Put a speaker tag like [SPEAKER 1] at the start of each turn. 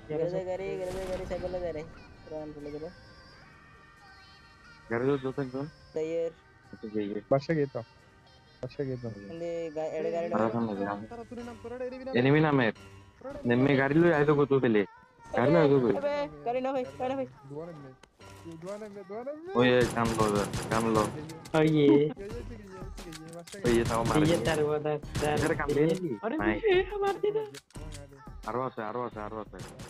[SPEAKER 1] Gara-gara cycle ला जा रे run pulang
[SPEAKER 2] Gardo joten kon.
[SPEAKER 1] player
[SPEAKER 2] Itu gaya.
[SPEAKER 3] Başa gitu. Başa gitu.
[SPEAKER 1] ini ada gara
[SPEAKER 2] Ada
[SPEAKER 1] dong
[SPEAKER 2] kan lagi ram.
[SPEAKER 4] तारा तूने नाम तोड़ा dairy भी ना
[SPEAKER 2] Enemy na mer.
[SPEAKER 4] तोड़ा डेरी
[SPEAKER 2] Nemme gari lu ayo ko tu pele. Gari lu ayo ko.
[SPEAKER 1] अबे करे ना भाई
[SPEAKER 4] दुआ ने
[SPEAKER 2] Oh ye kam lo.
[SPEAKER 5] Oh iya.
[SPEAKER 2] Oh ye tau mar.
[SPEAKER 5] Iya taruh ada.
[SPEAKER 2] Gara kam le.
[SPEAKER 5] Aduh,
[SPEAKER 2] Naik.
[SPEAKER 5] mati dah.
[SPEAKER 2] Arwas.